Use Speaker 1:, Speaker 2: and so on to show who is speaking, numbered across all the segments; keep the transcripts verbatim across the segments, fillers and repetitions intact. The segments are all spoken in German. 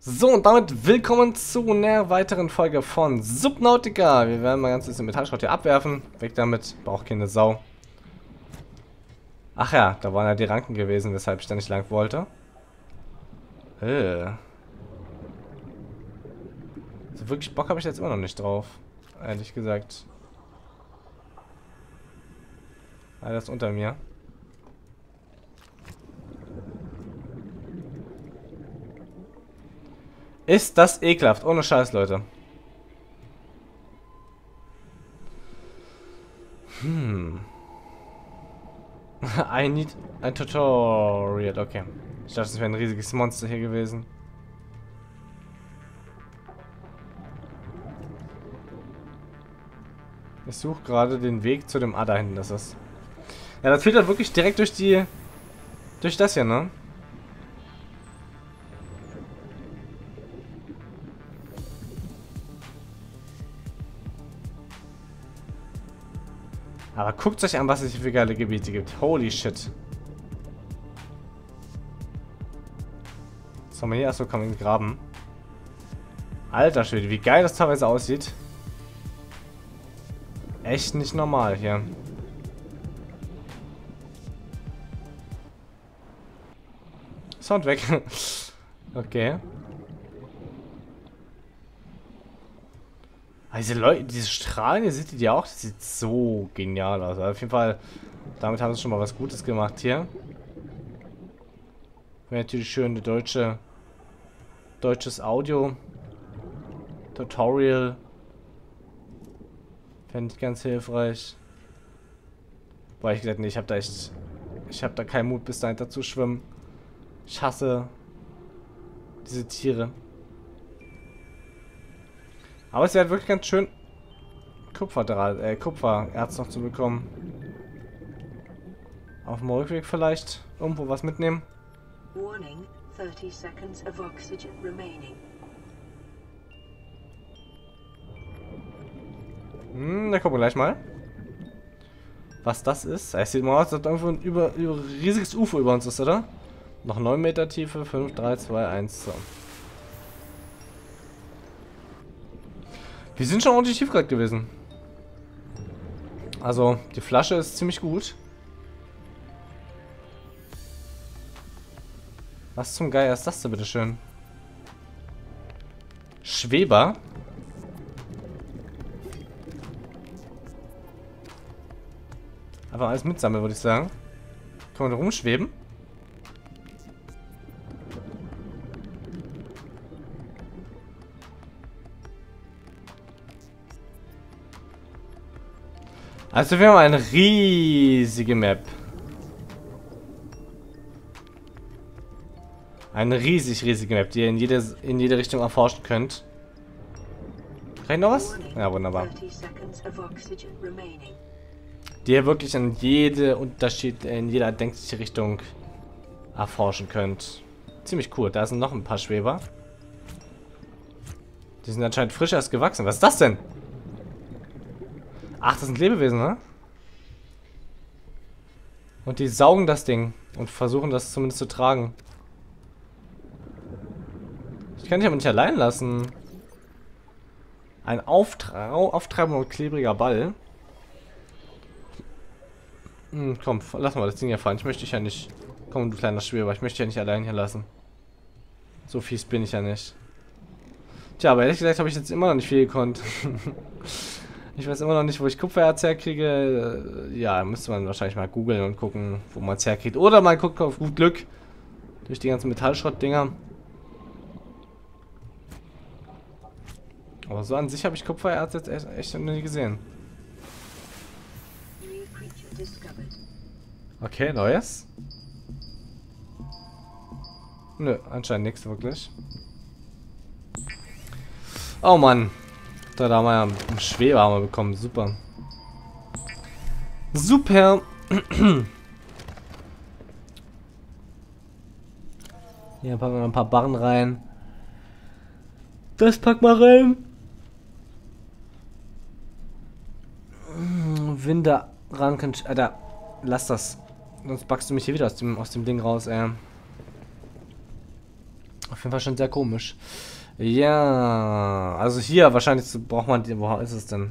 Speaker 1: So, und damit willkommen zu einer weiteren Folge von Subnautica. Wir werden mal ganz bisschen Metallschrott hier abwerfen. Weg damit, braucht keine Sau. Ach ja, da waren ja die Ranken gewesen, weshalb ich da nicht lang wollte. Äh. Also wirklich Bock habe ich jetzt immer noch nicht drauf. Ehrlich gesagt. Alles unter mir. Ist das ekelhaft, ohne Scheiß, Leute. Hm. I need a tutorial. Okay. Ich dachte, es wäre ein riesiges Monster hier gewesen. Ich suche gerade den Weg zu dem A da hinten, das ist. Ja, das führt halt wirklich direkt durch die... durch das hier, ne? Aber guckt euch an, was es hier für geile Gebiete gibt. Holy shit. Was haben wir hier? Achso, kann man ihn graben. Alter Schwede, wie geil das teilweise aussieht. Echt nicht normal hier. Sound weg. Okay. Diese Leute, diese Strahlen, hier seht ihr die auch? Das sieht so genial aus. Also auf jeden Fall, damit haben sie schon mal was Gutes gemacht hier. Wäre natürlich schön, eine deutsche, deutsches Audio. Tutorial. Fände ich ganz hilfreich. Weil ich gesagt, nee, ich habe da echt, ich habe da keinen Mut, bis dahinter zu schwimmen. Ich hasse diese Tiere. Aber es wäre wirklich ganz schön, Kupferdraht, äh, Kupfererz noch zu bekommen. Auf dem Rückweg vielleicht irgendwo was mitnehmen.
Speaker 2: Warning, thirty seconds of oxygen remaining.
Speaker 1: Hm, da gucken wir gleich mal. Was das ist. Es sieht mal aus, als ob irgendwo ein über, über riesiges U F O über uns ist, oder? Noch neun Meter Tiefe, fünf, drei, zwei, eins, so. Wir sind schon ordentlich tief gerade gewesen. Also, die Flasche ist ziemlich gut. Was zum Geier ist das denn, bitteschön? Schweber? Einfach alles mitsammeln, würde ich sagen. Kann man da rumschweben? Also wir haben eine riesige Map. Eine riesig riesige Map, die ihr in jede, in jede Richtung erforschen könnt. Kann ich noch was? Ja, wunderbar. Die ihr wirklich in jede Unterschied, in jeder denkliche Richtung erforschen könnt. Ziemlich cool. Da sind noch ein paar Schweber. Die sind anscheinend frisch erst gewachsen. Was ist das denn? Ach, das sind Lebewesen, ne? Und die saugen das Ding und versuchen das zumindest zu tragen. Ich kann dich aber nicht allein lassen. Ein auftreibender und klebriger Ball. Hm, komm, lass mal das Ding hier fallen. Ich möchte dich ja nicht... Komm, du kleiner Schweber, ich möchte dich ja nicht allein hier lassen. So fies bin ich ja nicht. Tja, aber ehrlich gesagt habe ich jetzt immer noch nicht viel gekonnt. Ich weiß immer noch nicht, wo ich Kupfererz herkriege. Ja, müsste man wahrscheinlich mal googeln und gucken, wo man es herkriegt. Oder man guckt auf gut Glück durch die ganzen Metallschrott-Dinger. Aber so an sich habe ich Kupfererz jetzt echt, echt noch nie gesehen. Okay, neues. Nö, anscheinend nichts wirklich. Oh Mann. Da, da haben wir ja einen Schweber haben wir bekommen. Super. Super. Hier packen wir ein paar Barren rein. Das pack mal rein. Winde ranken. Alter, lass das. Sonst packst du mich hier wieder aus dem, aus dem Ding raus, ey. Auf jeden Fall schon sehr komisch. Ja, also hier wahrscheinlich braucht man die. Wo ist es denn?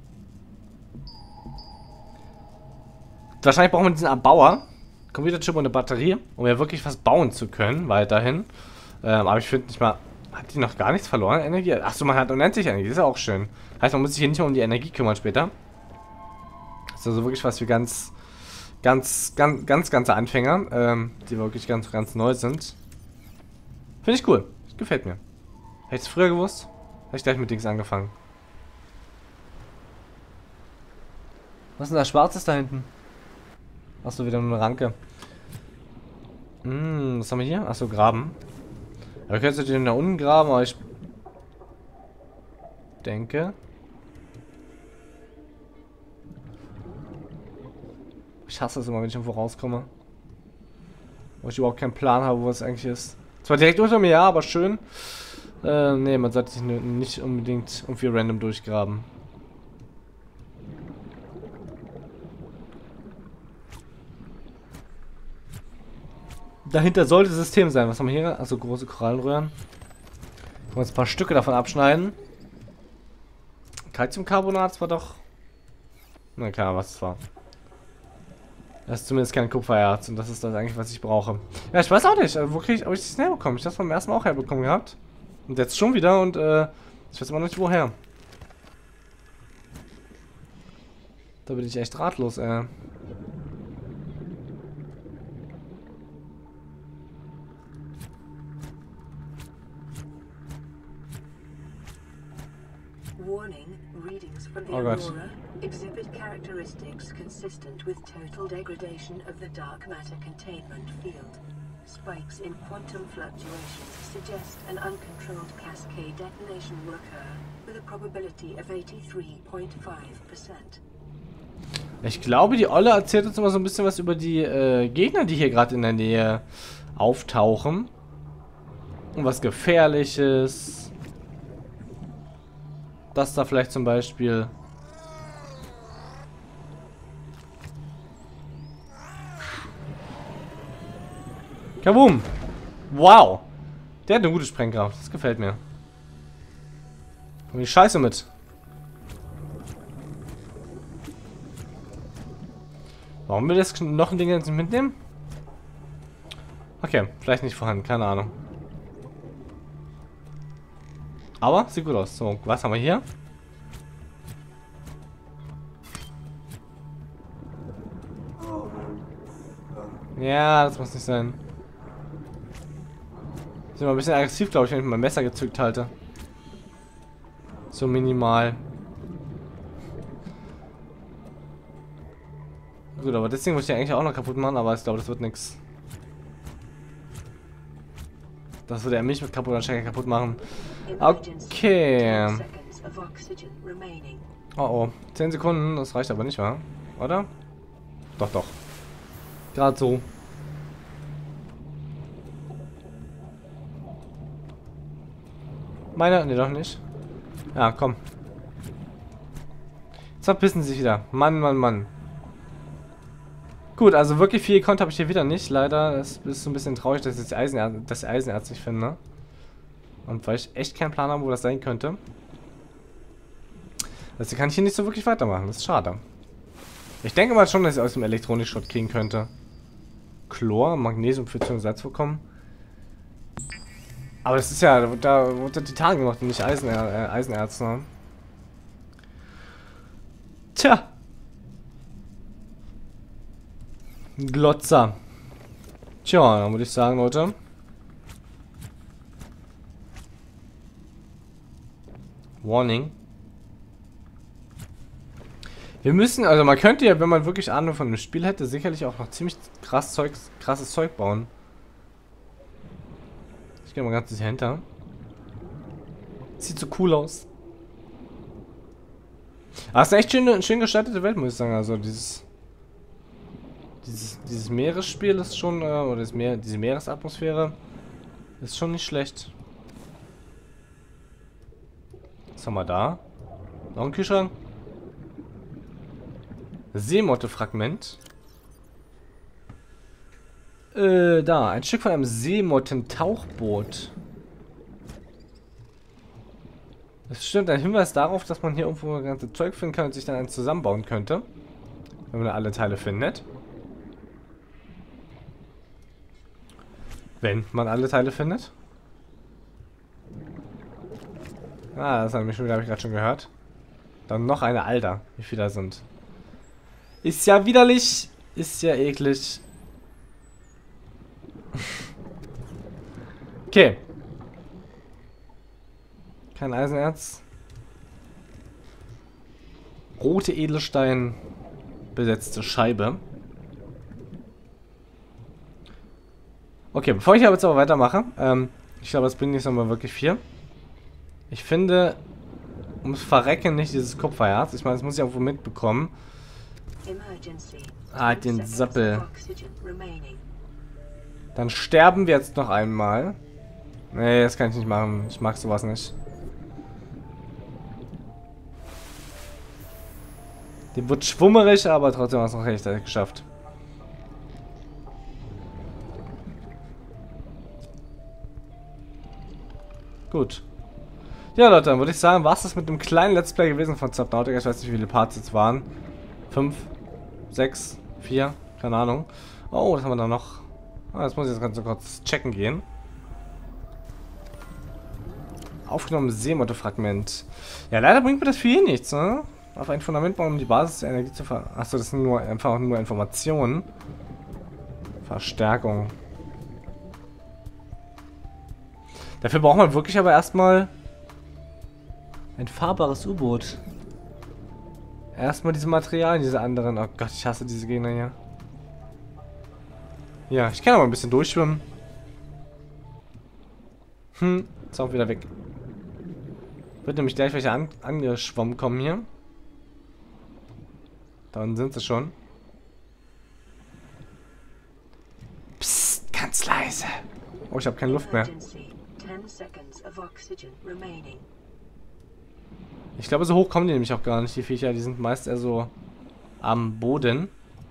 Speaker 1: Wahrscheinlich braucht man diesen Erbauer, Computerchip und eine Batterie, um ja wirklich was bauen zu können, weiterhin. Ähm, aber ich finde nicht mal. Hat die noch gar nichts verloren? Energie? Achso, man hat unendlich Energie, das ist ja auch schön. Heißt, man muss sich hier nicht mehr um die Energie kümmern später. Das ist also wirklich was für ganz, ganz, ganz, ganz, ganze Anfänger, ähm, die wirklich ganz, ganz neu sind. Finde ich cool. Das gefällt mir. Hätte ich es früher gewusst, hätte ich gleich mit Dings angefangen. Was ist denn da Schwarzes da hinten? Achso, wieder nur eine Ranke. Hm, was haben wir hier? Achso, Graben. Aber wir können jetzt natürlich nach unten graben, aber ich denke. Ich hasse es immer, wenn ich irgendwo rauskomme. Wo ich überhaupt keinen Plan habe, wo es eigentlich ist. Zwar direkt unter mir, ja, aber schön. Äh, nee, man sollte sich nicht unbedingt irgendwie random durchgraben. Dahinter sollte System sein. Was haben wir hier? Also große Korallenröhren. Können wir jetzt ein paar Stücke davon abschneiden. Calciumcarbonat war doch. Na klar, was es war. Das ist zumindest kein Kupfererz und das ist das eigentlich, was ich brauche. Ja, ich weiß auch nicht, wo kriege ich, ob ich das herbekomme. Ich habe das beim ersten Mal auch herbekommen gehabt. Und jetzt schon wieder und äh, ich weiß immer noch nicht woher. Da bin ich echt ratlos, ey.
Speaker 2: Warning, readings from the
Speaker 1: Oh Gott.
Speaker 2: Aurora exhibit characteristics consistent with total degradation of the dark matter containment field. Spikes in quantum fluctuations suggest an uncontrolled cascade detonation will occur with a probability of eighty-three point five percent.
Speaker 1: Ich glaube, die Olle erzählt uns immer so ein bisschen was über die äh, Gegner, die hier gerade in der Nähe auftauchen. Und was Gefährliches. Das da vielleicht zum Beispiel. Kaboom! Wow! Der hat eine gute Sprengkraft. Das gefällt mir. Komm die Scheiße mit. Warum will das noch ein Ding jetzt nicht mitnehmen? Okay, vielleicht nicht vorhanden, keine Ahnung. Aber sieht gut aus. So, was haben wir hier? Ja, das muss nicht sein. Ich bin mal ein bisschen aggressiv, glaube ich, wenn ich mein Messer gezückt halte. So minimal. Gut, aber das Ding muss ich ja eigentlich auch noch kaputt machen, aber ich glaube, das wird nichts. Das würde er mich mit kaputt anstecken kaputt machen. Okay. Oh oh. zehn Sekunden, das reicht aber nicht, wa? Oder? Doch, doch. Gerade so. Meine? Ne, doch nicht. Ja, komm. Jetzt verpissen sie sich wieder. Mann, Mann, Mann. Gut, also wirklich viel gekonnt habe ich hier wieder nicht. Leider ist es so ein bisschen traurig, dass ich das Eisenerz, das Eisenerz nicht finde. Und weil ich echt keinen Plan habe, wo das sein könnte. Also kann ich hier nicht so wirklich weitermachen. Das ist schade. Ich denke mal schon, dass ich aus dem Elektronikschrott kriegen könnte. Chlor, Magnesium für zum Salz bekommen. Aber das ist ja, da wurde Titan gemacht und nicht Eisener, äh, Eisenerz, ne? Tja. Glotzer. Tja, dann würde ich sagen, Leute. Warning. Wir müssen, also man könnte ja, wenn man wirklich Ahnung von dem Spiel hätte, sicherlich auch noch ziemlich krass Zeug, krasses Zeug bauen. Ich gehe mal ganz hier hinter. Sieht so cool aus. Aber es ist eine echt schön, schön gestaltete Welt, muss ich sagen. Also dieses dieses, dieses Meeresspiel ist schon, äh, oder das Meer, diese Meeresatmosphäre ist schon nicht schlecht. Was haben wir da? Noch ein Kühlschrank? Seemotte-Fragment. Äh, da. Ein Stück von einem Seemotten-Tauchboot. Das stimmt, ein Hinweis darauf, dass man hier irgendwo das ganze Zeug finden kann und sich dann eins zusammenbauen könnte. Wenn man da alle Teile findet. Wenn man alle Teile findet. Ah, das hat mich schon wieder, habe ich gerade schon gehört. Dann noch eine Alter, wie viele da sind. Ist ja widerlich. Ist ja eklig. Okay. Kein Eisenerz. Rote Edelstein besetzte Scheibe. Okay, bevor ich aber jetzt aber weitermache, ähm, ich glaube, das bringt nicht nochmal wirklich viel. Ich finde, ums Verrecken nicht dieses Kupferherz. Ich meine, das muss ich irgendwo mitbekommen. Ah, den Sappel. Dann sterben wir jetzt noch einmal. Nee, das kann ich nicht machen. Ich mag sowas nicht. Dem wird schwummerig, aber trotzdem hat es noch recht geschafft. Gut. Ja, Leute, dann würde ich sagen, war es das mit dem kleinen Let's Play gewesen von Subnautica. Ich weiß nicht, wie viele Parts jetzt waren. Fünf, sechs, vier, keine Ahnung. Oh, das haben wir da noch. Ah, das muss ich jetzt ganz kurz checken gehen. Aufgenommen Seemotte-Fragment. Ja, leider bringt mir das für hier nichts, ne? Auf ein Fundament bauen, um die Basis der Energie zu ver... Achso, das sind nur einfach nur Informationen. Verstärkung. Dafür braucht man wirklich aber erstmal ein fahrbares U-Boot. Erstmal diese Materialien, diese anderen. Oh Gott, ich hasse diese Gegner hier. Ja, ich kann aber ein bisschen durchschwimmen. Hm, ist auch wieder weg. Wird nämlich gleich welche an angeschwommen kommen hier. Da unten sind sie schon. Psst, ganz leise. Oh, ich habe keine Luft mehr. Ich glaube, so hoch kommen die nämlich auch gar nicht, die Viecher. Die sind meist eher so am Boden.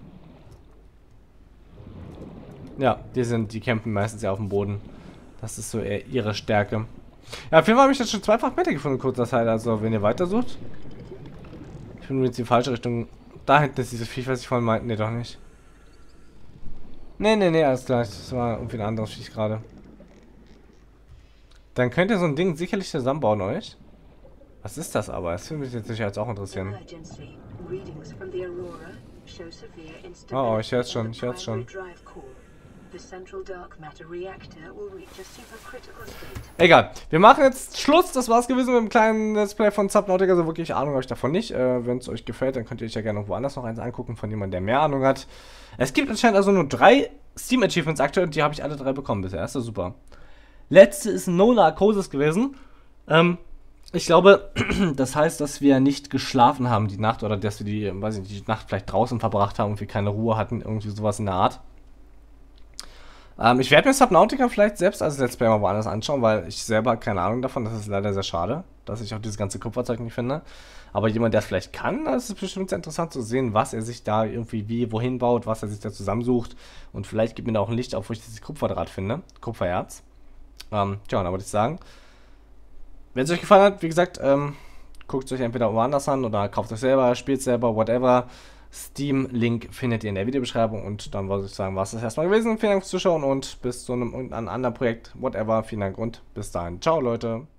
Speaker 1: Ja, die sind, die campen meistens ja auf dem Boden. Das ist so eher ihre Stärke. Ja, auf jeden Fall habe ich jetzt schon zwei Fragmente gefunden in kurzer Zeit. Also, wenn ihr weitersucht. Ich bin jetzt in die falsche Richtung. Da hinten ist dieses Viech, was ich vorhin meinte. Ne, doch nicht. Ne, ne, ne, alles klar. Das war irgendwie ein anderes Viech gerade. Dann könnt ihr so ein Ding sicherlich zusammenbauen, euch. Was ist das aber? Das würde mich jetzt sicher jetzt auch interessieren. Oh, oh, ich höre es schon, ich höre es schon. Egal, wir machen jetzt Schluss. Das war's gewesen mit dem kleinen Let's Play von Subnautica. So wirklich Ahnung habe ich davon nicht. Äh, Wenn es euch gefällt, dann könnt ihr euch ja gerne woanders noch eins angucken von jemandem, der mehr Ahnung hat. Es gibt anscheinend also nur drei Steam Achievements aktuell und die habe ich alle drei bekommen bisher. Das ist super. Letzte ist No Narcosis gewesen. Ähm, ich glaube, das heißt, dass wir nicht geschlafen haben die Nacht oder dass wir die, weiß ich nicht, die Nacht vielleicht draußen verbracht haben und wir keine Ruhe hatten. Irgendwie sowas in der Art. Ähm, ich werde mir Subnautica vielleicht selbst als Let's Play mal woanders anschauen, weil ich selber keine Ahnung davon. Das ist leider sehr schade, dass ich auch dieses ganze Kupferzeug nicht finde. Aber jemand, der es vielleicht kann, das ist bestimmt sehr interessant zu sehen, was er sich da irgendwie wie, wohin baut, was er sich da zusammensucht. Und vielleicht gibt mir da auch ein Licht auf, wo ich dieses Kupferdraht finde. Kupfererz. Ähm, tja, dann würde ich sagen, wenn es euch gefallen hat, wie gesagt, ähm, guckt es euch entweder woanders an oder kauft es selber, spielt selber, whatever. Steam-Link findet ihr in der Videobeschreibung und dann würde ich sagen, war es das erstmal gewesen. Vielen Dank fürs Zuschauen und bis zu einem, einem anderen Projekt, whatever. Vielen Dank und bis dahin. Ciao, Leute.